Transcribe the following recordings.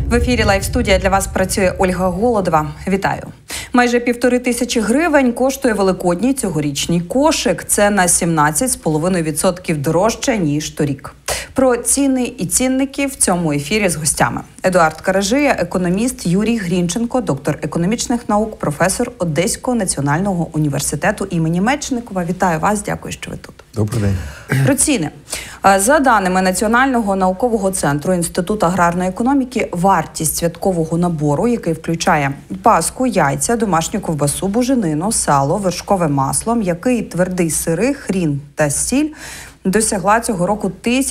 В ефірі «Лайв-студія» для вас працює Ольга Голодова. Вітаю. Майже 1500 гривень коштує великодній цьогорічний кошик. Це на 17,5% дорожче, ніж торік. Про ціни і цінники в цьому ефірі з гостями. Едуард Каражия, економіст, Юрій Грінченко, доктор економічних наук, професор Одеського національного університету імені Мечникова. Вітаю вас, дякую, що ви тут. Добрий день. Про ціни. За даними Національного наукового центру Інституту аграрної економіки, вартість святкового набору, який включає паску, яйця, домашню ковбасу, буженину, сало, вершкове масло, м'який твердий сири, хрін та сіль, досягла цього року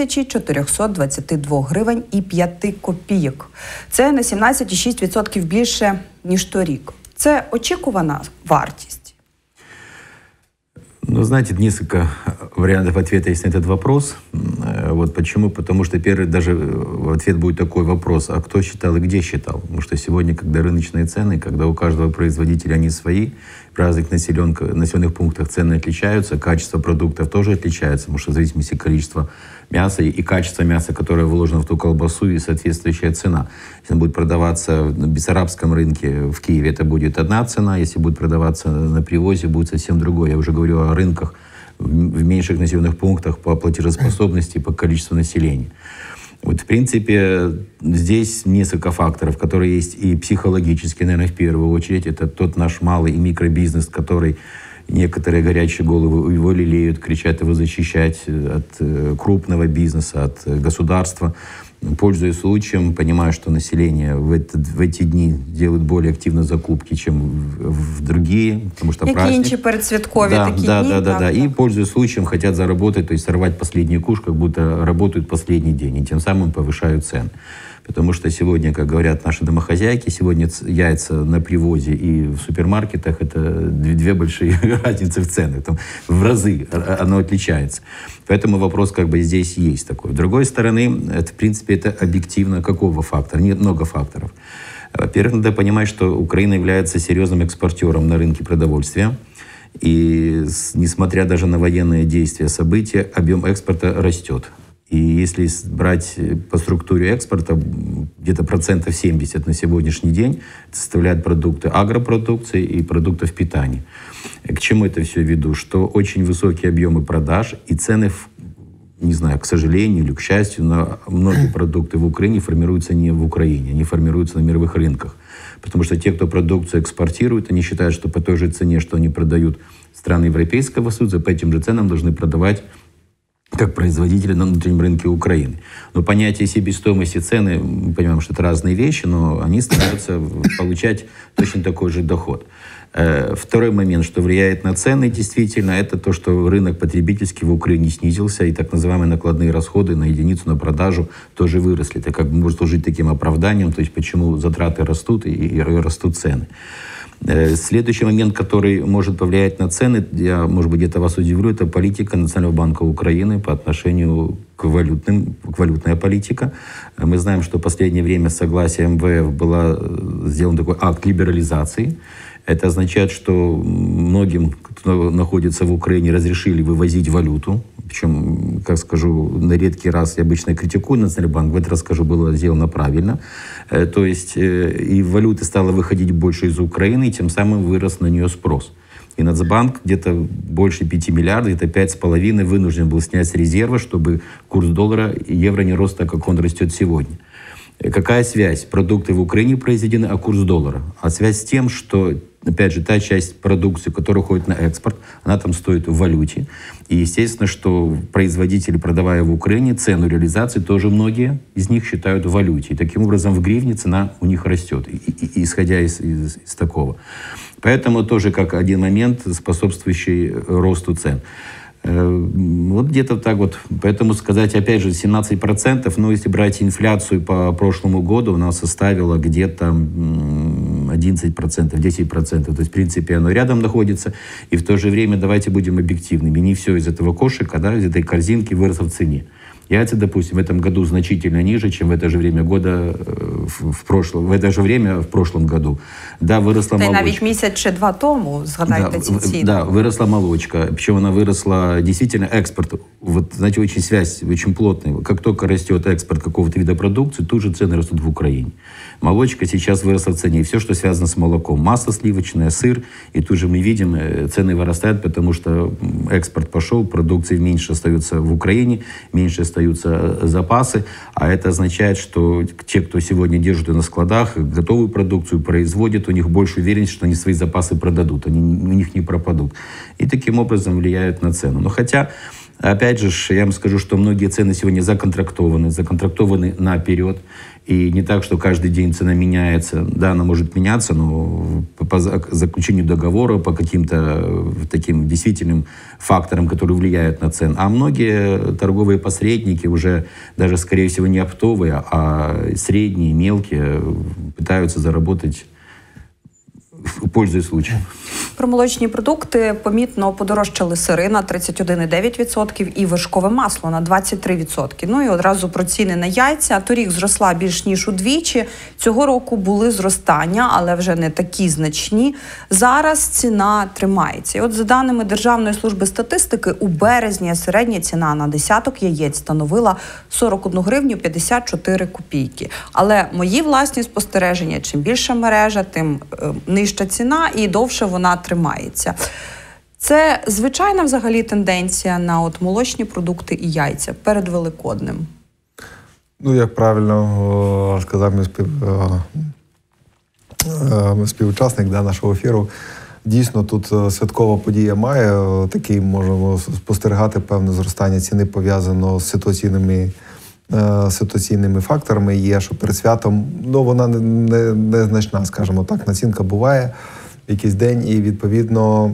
1422 гривень і 5 копійок. Це на 17,6% більше, ніж торік. Це очікувана вартість? Ну, знаете, несколько вариантов ответа есть на этот вопрос. Вот почему? Потому что первый даже ответ будет такой вопрос: а кто считал и где считал? Потому что сегодня, когда рыночные цены, когда у каждого производителя они свои, в разных населенных пунктах цены отличаются, качество продуктов тоже отличается, потому что в зависимости от количества мяса и качества мяса, которое вложено в ту колбасу, и соответствующая цена. Если она будет продаваться на бессарабском рынке в Киеве, это будет одна цена, если будет продаваться на привозе, будет совсем другое. Я уже говорю о рынках в меньших населенных пунктах по платежеспособности, по количеству населения. Вот, в принципе, здесь несколько факторов, которые есть и психологические, наверное, в первую очередь. Это тот наш малый и микробизнес, который некоторые горячие головы его лелеют, кричат его защищать от крупного бизнеса, от государства. Пользуясь случаем, понимаю, что население в эти дни делает более активно закупки, чем в другие, потому что праздник. Інші передсвяткові такі дні. Да. И, пользуясь случаем, хотят заработать, то есть сорвать последний куш, как будто работают последний день, и тем самым повышают цены. Потому что сегодня, как говорят наши домохозяйки, сегодня яйца на привозе и в супермаркетах — это две большие разницы в ценах. Там в разы оно отличается. Поэтому вопрос как бы здесь есть такой. С другой стороны, это, в принципе, это объективно какого фактора? Нет, много факторов. Во-первых, надо понимать, что Украина является серьезным экспортером на рынке продовольствия. И несмотря даже на военные действия, события, объем экспорта растет. И если брать по структуре экспорта, где-то 70% на сегодняшний день составляют продукты агропродукции и продуктов питания. К чему это все веду? Что очень высокие объемы продаж и цены, не знаю, к сожалению или к счастью, на многие продукты в Украине формируются не в Украине, они формируются на мировых рынках. Потому что те, кто продукцию экспортирует, они считают, что по той же цене, что они продают страны Европейского Союза, по этим же ценам должны продавать как производители на внутреннем рынке Украины. Но понятие себестоимости цены, мы понимаем, что это разные вещи, но они стараются получать точно такой же доход. Второй момент, что влияет на цены, действительно, это то, что рынок потребительский в Украине снизился, и так называемые накладные расходы на единицу, на продажу тоже выросли. Это как бы может служить таким оправданием, то есть почему затраты растут и растут цены. Следующий момент, который может повлиять на цены, я, может быть, где-то вас удивлю, это политика Национального банка Украины по отношению к валютная политика. Мы знаем, что в последнее время с согласия МВФ был сделан такой акт либерализации. Это означает, что многим, кто находится в Украине, разрешили вывозить валюту. Причем, как скажу, на редкий раз я обычно критикую Национальный банк, в этот раз скажу, было сделано правильно. То есть и валюты стало выходить больше из Украины, и тем самым вырос на нее спрос. И Нацбанк где-то больше 5 миллиардов, где-то 5,5 вынужден был снять с резерва, чтобы курс доллара и евро не рос так, как он растет сегодня. Какая связь? Продукты в Украине произведены, а курс доллара. А связь с тем, что, опять же, та часть продукции, которая уходит на экспорт, она там стоит в валюте. И естественно, что производители, продавая в Украине, цену реализации тоже многие из них считают в валюте. И таким образом в гривне цена у них растет, исходя из такого. Поэтому тоже как один момент, способствующий росту цен. Вот где-то так вот. Поэтому сказать, опять же, 17%, но если брать инфляцию по прошлому году, она составила где-то 11%, 10%. То есть, в принципе, оно рядом находится. И в то же время давайте будем объективными. Не все из этого кошика, да, из этой корзинки выросло в цене. Яйца, допустим, в этом году значительно ниже, чем в это же время года в это же время в прошлом году. Да, выросла молочка. навіть місяць чи два тому, згадайте ці ціни. Да, выросла молочка. Причем она выросла действительно экспорт. Вот, знаете, очень связь, очень плотная. Как только растет экспорт какого-то вида продукции, тут же цены растут в Украине. Молочка сейчас выросла в цене. И все, что связано с молоком. Масло сливочное, сыр. И тут же мы видим, цены вырастают, потому что экспорт пошел, продукции меньше остается в Украине, меньше остаются запасы. А это означает, что те, кто сегодня держит на складах готовую продукцию, производит, у них больше уверенность, что они свои запасы продадут, у них не пропадут. И таким образом влияют на цену. Но хотя, опять же, я вам скажу, что многие цены сегодня законтрактованы наперед. И не так, что каждый день цена меняется. Да, она может меняться, но по заключению договора, по каким-то таким действительным факторам, которые влияют на цену. А многие торговые посредники уже даже, скорее всего, не оптовые, а средние, мелкие, пытаются заработать, пользуясь случаем. Про молочні продукти помітно подорожчали сири на 31,9% і вершкове масло на 23%. Ну і одразу про ціни на яйця. Торік зросла більш ніж удвічі. Цього року були зростання, але вже не такі значні. Зараз ціна тримається. І от за даними Державної служби статистики, у березні середня ціна на десяток яєць становила 41 гривню 54 копійки. Але мої власні спостереження, чим більша мережа, тим нижча ціна і довше вона тримається. Це звичайна взагалі тенденція на от молочні продукти і яйця перед Великоднем? Ну, як правильно сказав мій співучасник нашого ефіру, дійсно тут святкова подія має, такий можемо спостерігати певне зростання ціни, пов'язано з ситуаційними факторами. Є, що перед святом, ну, вона не значна, скажімо так, націнка буває в якийсь день, і відповідно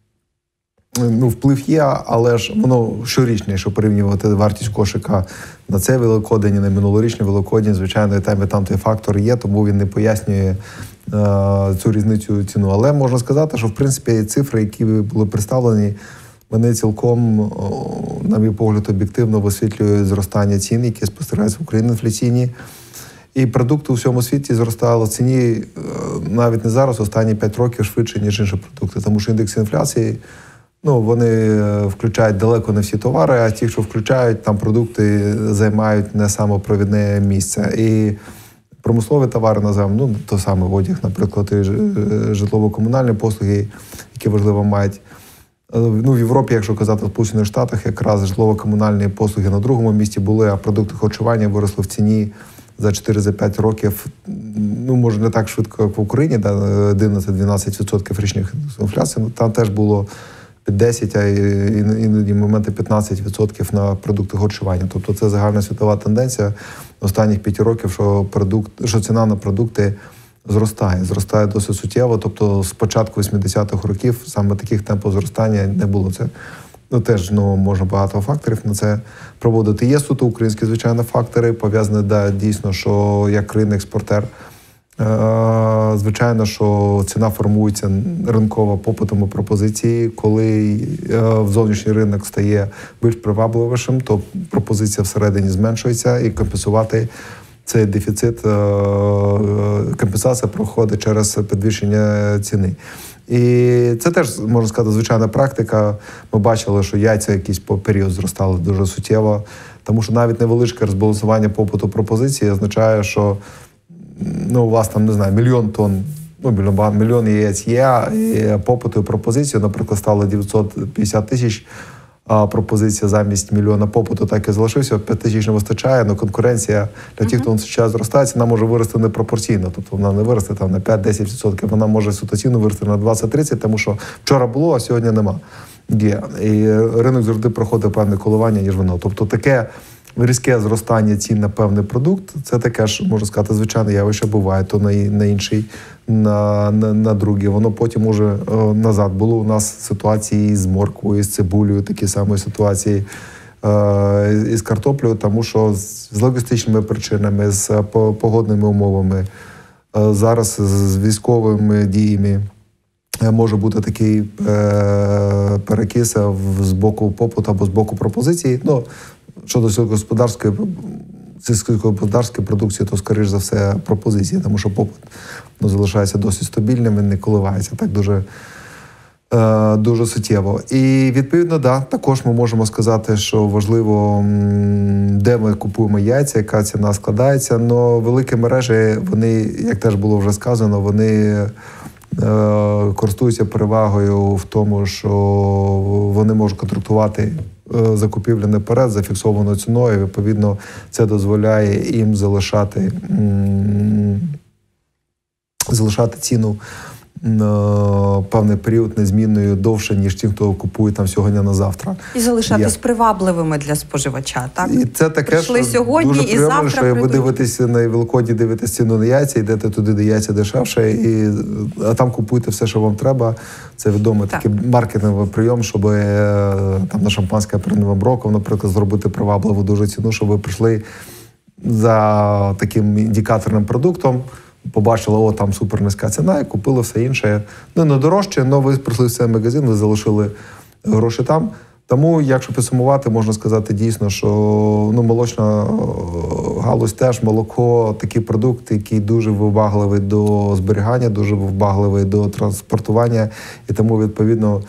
вплив є, але ж воно щорічне, якщо порівнювати вартість кошика на цей Великодень і на минулорічний Великодень, звичайно, і там той фактор є, тому він не пояснює цю різницю ціну. Але можна сказати, що в принципі цифри, які були представлені, вони цілком, на мій погляд, об'єктивно висвітлюють зростання цін, які спостерігаються в Україні інфляційні. І продукти у всьому світі зростали в ціні навіть не зараз, останні 5 років швидше, ніж інші продукти. Тому що індекс інфляції, вони включають далеко не всі товари, а ті, що включають, там продукти займають не самопровідне місце. І промислові товари, називаємо, то саме одяг, наприклад, і житлово-комунальні послуги, які важливо мають. В Європі, якщо казати, в Сполучених Штатах, якраз житлово-комунальні послуги на другому місці були, а продукти харчування виросли в ціні за 4-5 років, може не так швидко, як в Україні, 11-12% річних інфляцій, там теж було під 10, а іноді моменти 15% на продукти харчування. Тобто це загальна світова тенденція останніх 5 років, що ціна на продукти зростає досить суттєво. Тобто з початку 80-х років саме таких темпів зростання не було. Це теж можна багато факторів на це проводити. Є суто українські, звичайно, фактори, пов'язані, дійсно, що як країна-експортер, звичайно, що ціна формується ринково попитом і пропозиції. Коли зовнішній ринок стає більш привабливішим, то пропозиція всередині зменшується, і компенсувати цей дефіцит, компенсація проходить через підвищення ціни. І це теж, можна сказати, звичайна практика. Ми бачили, що яйця якийсь період зростали дуже суттєво, тому що навіть невеличке розбалансування попиту пропозиції означає, що у вас там, не знаю, мільйон тонн, мільйон яєць є, і попиту і пропозицію, наприклад, стало 950 тисяч, а пропозиція замість мільйона попиту так і залишився, 5 тисяч не вистачає, але конкуренція для тих, хто зараз зростає, вона може вирости непропорційно, тобто вона не виросте там на 5-10%, вона може ситуаційно вирости на 20-30%, тому що вчора було, а сьогодні нема. Є. І ринок завжди проходить певне коливання, ніж воно. Тобто таке різке зростання цін на певний продукт, це таке ж, можна сказати, звичайне явище буває, то на інший, на другий. Воно потім уже назад. Було у нас ситуації з морквою, з цибулею, такі самі ситуації із картоплею, тому що з логістичними причинами, з погодними умовами, зараз з військовими діями може бути такий перекис з боку попиту або з боку пропозиції. щодо сільськогосподарської продукції, то, скоріш за все, пропозиції, тому що попит залишається досить стабільним, він не коливається так дуже суттєво. І, відповідно, також ми можемо сказати, що важливо, де ми купуємо яйця, яка ціна складається. Но великі мережі, вони, як теж було вже сказано, вони користуються перевагою в тому, що вони можуть контрактувати закупівлі наперед за фіксованою ціною. Відповідно, це дозволяє їм залишати ціну на певний період незмінною довше, ніж ті, хто купує там сьогодні на завтра. І залишатись привабливими для споживача, так? І це таке, прийшли що сьогодні, дуже приємно, і завтра що ви прийдуть. дивитеся на Великодні, дивитесь ціну на яйця, йдете туди, де яйця дешевше, а там купуєте все, що вам треба. Це відомий такий маркетинговий прийом, щоб там на шампанське перед Новим роком, наприклад, зробити привабливу дуже ціну, щоб ви прийшли за таким індикаторним продуктом, побачили, там супер низька ціна, і купили все інше. Не дорожче, але ви прийшли в цей магазин, ви залишили гроші там. Тому, якщо підсумувати, можна сказати дійсно, що молочна галузь теж, молоко, такий продукт, який дуже вибагливий до зберігання, дуже вибагливий до транспортування, і тому, відповідно,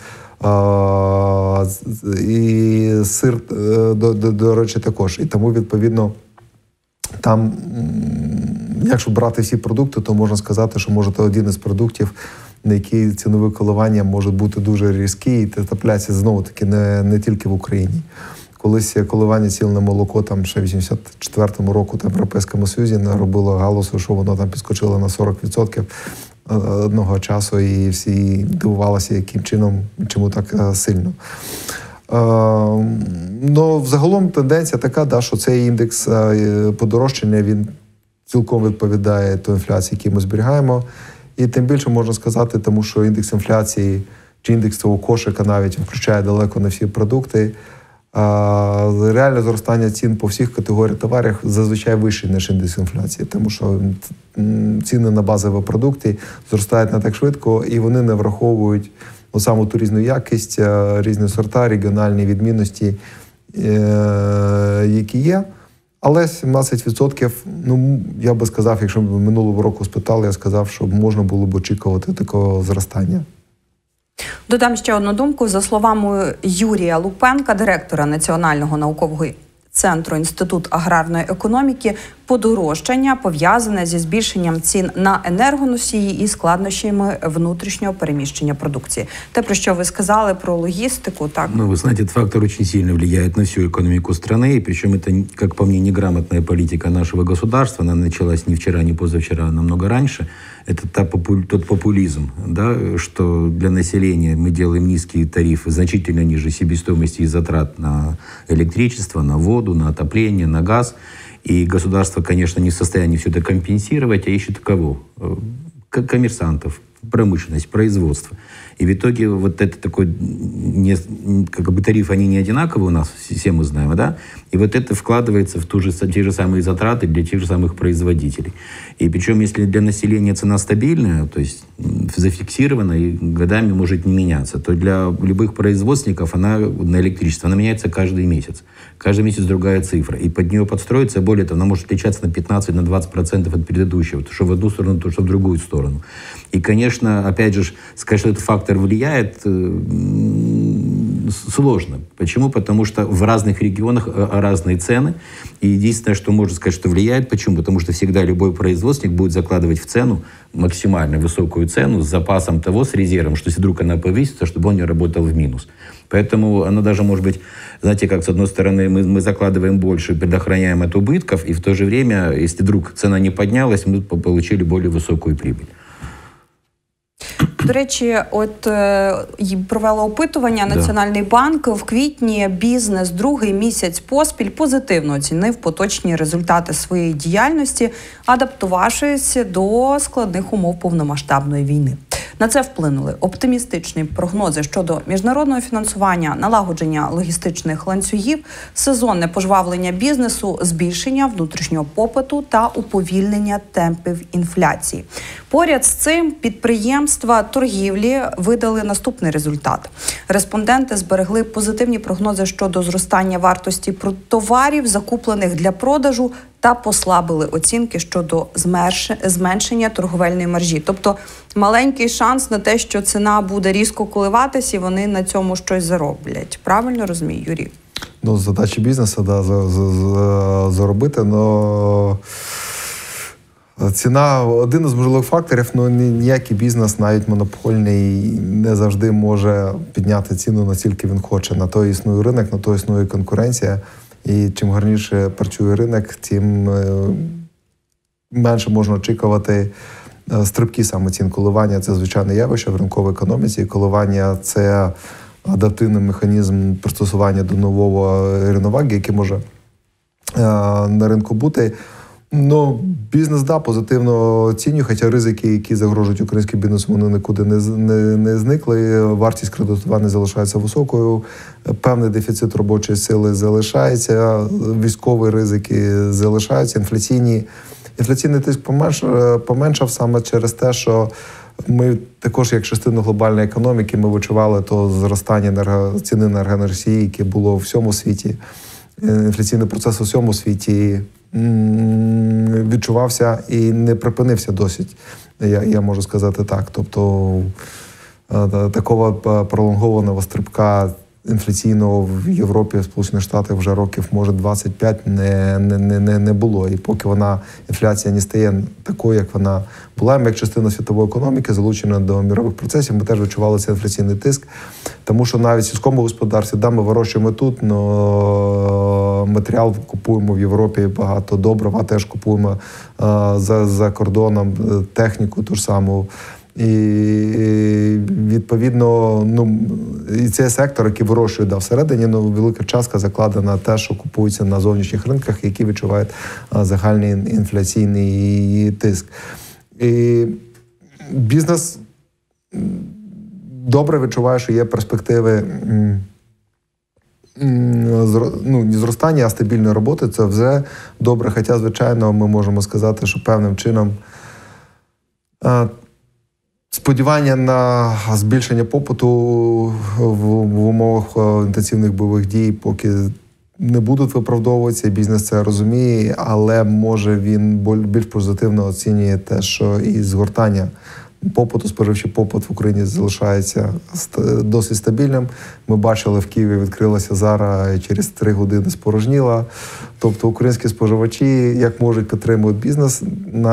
і сир, до речі, також. І тому, відповідно, там, якщо брати всі продукти, то можна сказати, що може один із продуктів, на який цінові коливання можуть бути дуже різкі, і трапляється знову-таки не тільки в Україні. Колись коливання цін на молоко там ще в 84-му року в Європейському Союзі робило галузу, що воно там підскочило на 40% одного часу, і всі дивувалися, яким чином, чому так сильно. Взагалом тенденція така, що цей індекс подорожчання, він цілком відповідає той інфляції, яку ми зберігаємо. І тим більше можна сказати, тому що індекс інфляції чи індекс цього кошика навіть включає далеко не всі продукти. Реальне зростання цін по всіх категоріях товарів зазвичай вищий, ніж індекс інфляції, тому що ціни на базові продукти зростають не так швидко, і вони не враховують саму ту різну якість, різні сорта, регіональні відмінності, які є. Але 17%, я би сказав, якщо б минулого року спитали, я сказав, що можна було б очікувати такого зростання. Додам ще одну думку. За словами Юрія Лупенка, директора Національного наукового центру Інститут аграрної економіки, подорожчання пов'язане зі збільшенням цін на енергоносії і складнощами внутрішнього переміщення продукції. Те, про що ви сказали, про логістику, так? Вы знаете, этот фактор очень сильно влияет на всю экономику страны, и причем это, как по мне, неграмотная политика нашего государства, она началась не вчера, не позавчера, а намного раньше. Это тот популизм, что для населения мы делаем низкие тарифы, значительно ниже себестоимости и затрат на электричество, на воду, на отопление, на газ. И государство, конечно, не в состоянии все это компенсировать, а ищет кого? Коммерсантов, промышленность, производство. И в итоге вот это такой, тарифы, они не одинаковые у нас, все мы знаем, да? И вот это вкладывается в те же самые затраты для тех же самых производителей. И причем, если для населения цена стабильная, то есть зафиксирована и годами может не меняться, то для любых производственников она на электричество, она меняется каждый месяц. Каждый месяц другая цифра. И под нее подстроиться, более того, она может отличаться на 15-20% от предыдущего, то что в одну сторону, то что в другую сторону. И, конечно, опять же, сказать, что этот фактор влияет, сложно. Почему? Потому что в разных регионах разные цены. И единственное, что можно сказать, что влияет. Почему? Потому что всегда любой производственник будет закладывать в цену максимально высокую цену с запасом того, с резервом, что если вдруг она повысится, чтобы он не работал в минус. Поэтому она даже может быть, знаете, как с одной стороны мы закладываем больше, предохраняем от убытков, и в то же время, если вдруг цена не поднялась, мы получили более высокую прибыль. До речі, провела опитування Національний банк. В квітні бізнес другий місяць поспіль позитивно оцінив поточні результати своєї діяльності, адаптувавшись до складних умов повномасштабної війни. На це вплинули оптимістичні прогнози щодо міжнародного фінансування, налагодження логістичних ланцюгів, сезонне пожвавлення бізнесу, збільшення внутрішнього попиту та уповільнення темпів інфляції. Поряд з цим підприємства торгівлі видали наступний результат. Респонденти зберегли позитивні прогнози щодо зростання вартості товарів, закуплених для продажу, та послабили оцінки щодо зменшення торговельної маржі. Тобто маленький шанс на те, що ціна буде різко коливатись і вони на цьому щось зароблять. Правильно розумію, Юрій? Ну, задача бізнесу, да, заробити, но ціна – один із можливих факторів, але ніякий бізнес, навіть монопольний, не завжди може підняти ціну настільки він хоче. На то існує ринок, на то існує конкуренція. І чим гарніше працює ринок, тим менше можна очікувати стрибки саме цін. Коливання – це звичайне явище в ринковій економіці. Коливання – це адаптивний механізм пристосування до нового рівноваги, який може на ринку бути. Ну, бізнес, да, позитивно оцінює, хоча ризики, які загрожують українському бізнесу, вони нікуди не зникли. Вартість кредитування залишається високою, певний дефіцит робочої сили залишається, військові ризики залишаються, інфляційний тиск поменшав саме через те, що ми також, як частину глобальної економіки, ми відчували то зростання ціни на енергоносії, яке було в всьому світі. Інфляційний процес у всьому світі відчувався і не припинився досить, я можу сказати так. Тобто такого пролонгованого стрибка інфляційного в Європі, в Сполучених Штатах вже років, може, 25 не було. І поки інфляція не стає такою, як вона була, ми як частина світової економіки, залучена до мірових процесів, ми теж відчували цей інфляційний тиск. Тому що навіть в сільському господарстві, да, ми вирощуємо тут, але матеріал купуємо в Європі багато добрива, теж купуємо за кордоном техніку ту ж саму. І відповідно, і цей сектор, який вирощує всередині, велика частка закладена на те, що купується на зовнішніх ринках, які відчувають загальний інфляційний тиск. І бізнес добре відчуває, що є перспективи не зростання, а стабільної роботи. Це вже добре, хоча, звичайно, ми можемо сказати, що певним чином сподівання на збільшення попиту в умовах інтенсивних бойових дій поки не будуть виправдовуватися, бізнес це розуміє, але може він більш позитивно оцінює те, що і згортання попиту, споживчий попит в Україні залишається досить стабільним. Ми бачили, в Києві відкрилася Зара і через 3 години спорожніла. Тобто українські споживачі як можуть підтримують бізнес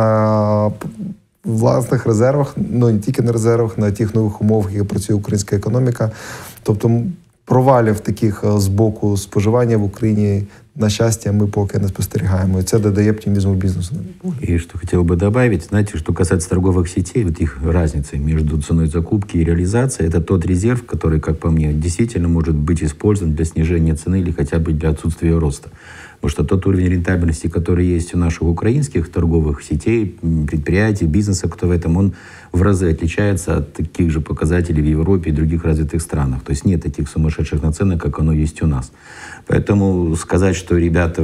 на власних резервах, не тільки на резервах, на тих нових умовах, які працює українська економіка. Тобто провалів таких з боку споживання в Україні, на щастя, мы пока не спостерегаем. И это додает оптимизму бизнесу. И что хотел бы добавить, знаете, что касается торговых сетей, вот их разницы между ценой закупки и реализации, это тот резерв, который, как по мне, действительно может быть использован для снижения цены или хотя бы для отсутствия роста. Потому что тот уровень рентабельности, который есть у наших украинских торговых сетей, предприятий, бизнеса, кто в этом, он в разы отличается от таких же показателей в Европе и других развитых странах. То есть нет таких сумасшедших наценок, как оно есть у нас. Поэтому сказать, что, ребята,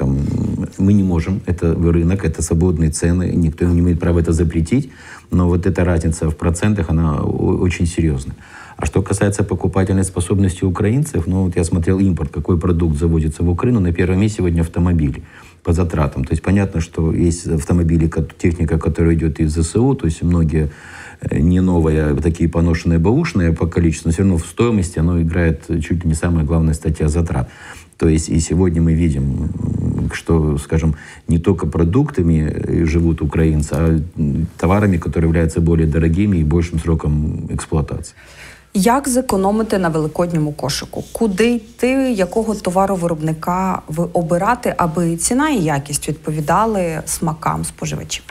мы не можем, это рынок, это свободные цены, никто не имеет права это запретить, но вот эта разница в процентах, она очень серьезная. А что касается покупательной способности украинцев, вот я смотрел импорт, какой продукт заводится в Украину, на первом месте сегодня автомобили по затратам. То есть понятно, что есть автомобили, техника, которая идет из ЗСУ, то есть многие не новые, а такие поношенные, бэушные по количеству, но все равно в стоимости оно играет чуть ли не самая главная статья затрат. То есть и сегодня мы видим, что, скажем, не только продуктами живут украинцы, а товарами, которые являются более дорогими и большим сроком эксплуатации. Як зекономити на великодньому кошику? Куди йти, якого товаровиробника ви обирати, аби ціна і якість відповідали смакам споживачів?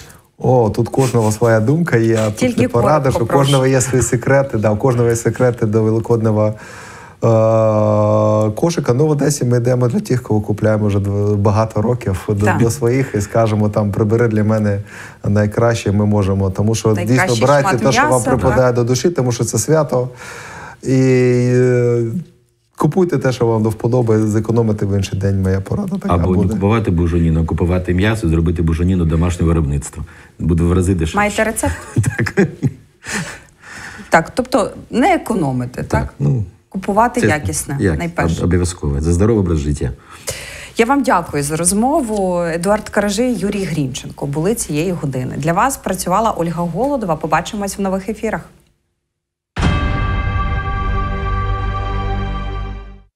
Тут кожного своя думка є, тут не порада, що у кожного є свої секрети. Да, у кожного є секрети до великодного кошика. Ну, в Одесі ми йдемо для тих, кого купуємо вже багато років, до своїх, і скажемо, там, прибери для мене найкраще, ми можемо. Тому що дійсно брайте те, що вам припадає до душі, тому що це свято. І купуйте те, що вам до вподоби, зекономити в інший день, моя порада така або буде. не купувати бужаніну, а купувати м'ясо і зробити бужаніну домашнього виробництва. Буде в рази дешевше. Маєте рецепт? Так. Так, тобто не економити, так? Ну, Купувати якісне, найперше. Обов'язково. За здоровий образ життя. Я вам дякую за розмову. Едуард Каражий, Юрій Грінченко були цієї години. Для вас працювала Ольга Голодова. Побачимось в нових ефірах.